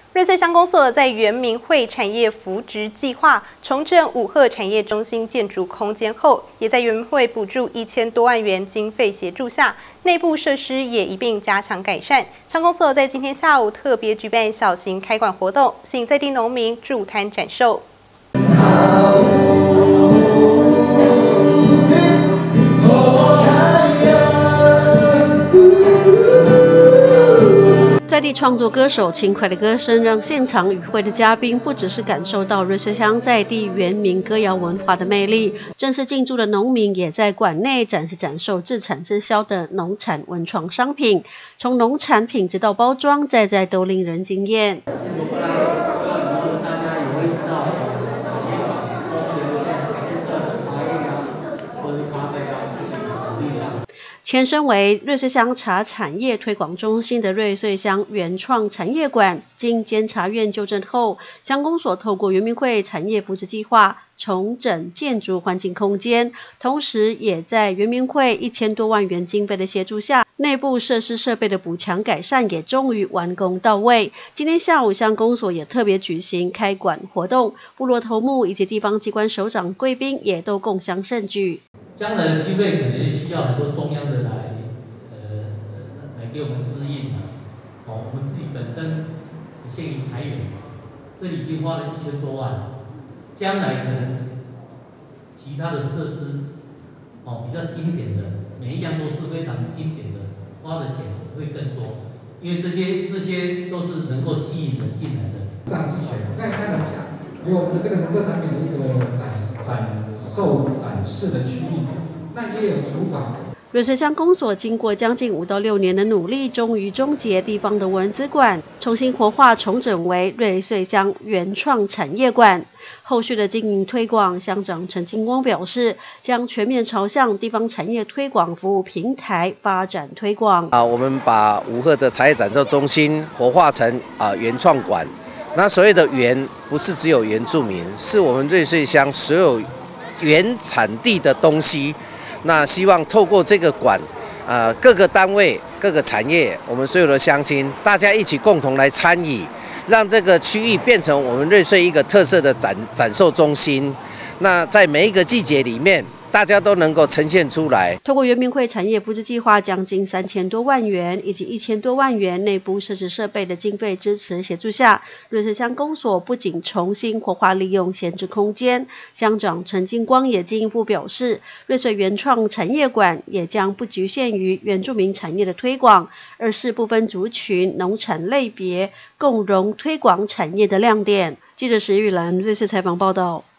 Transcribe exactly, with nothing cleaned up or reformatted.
瑞穗乡公所在原民会产业扶植计划重整五鹤产业中心建筑空间后，也在原民会补助一千多万元经费协助下，内部设施也一并加强改善。乡公所在今天下午特别举办小型开馆活动，吸引在地农民驻摊展售。 在地创作歌手轻快的歌声，让现场与会的嘉宾不只是感受到瑞穗乡在地原民歌谣文化的魅力，正式进驻的农民也在馆内展示展售自产自销的农产文创商品，从农产品直到包装，在在都令人惊艳。 前身为瑞穗乡茶产业推广中心的瑞穗乡原创产业馆，经监察院纠正后，乡公所透过原民会产业扶植计划重整建筑环境空间，同时也在原民会一千多万元经费的协助下，内部设施设备的补强改善也终于完工到位。今天下午，乡公所也特别举行开馆活动，部落头目以及地方机关首长贵宾也都共襄盛举。 将来的机会可能需要很多中央的来，呃，来给我们指引啊。哦，我们自己本身现役裁员，这已经花了一千多万，将来可能其他的设施，哦，比较经典的，每一样都是非常经典的，花的钱会更多，因为这些这些都是能够吸引人进来的。 上集选，我刚才看了一下，有我们的这个农特产品的一个展展。 受展示的区域，那也有厨房。 瑞穗乡公所经过将近五到六年的努力，终于终结地方的文资馆，重新活化重整为瑞穗乡原创产业馆。后续的经营推广，乡长陈金光表示，将全面朝向地方产业推广服务平台发展推广。 啊，我们把五鹤的产业展售中心活化成啊原创馆。那所谓的原，不是只有原住民，是我们瑞穗乡所有 原产地的东西，那希望透过这个馆，呃，各个单位、各个产业，我们所有的乡亲，大家一起共同来参与，让这个区域变成我们瑞穗一个特色的展展售中心。那在每一个季节里面， 大家都能够呈现出来。 透过原民会产业扶植计划，将近三千多万元以及一千多万元内部设置设备的经费支持协助下，瑞穗乡公所不仅重新活化利用闲置空间，乡长陈金光也进一步表示，瑞穗原创产业馆也将不局限于原住民产业的推广，而是不分族群、农产类别共融推广产业的亮点。记者石玉兰瑞穗采访报道。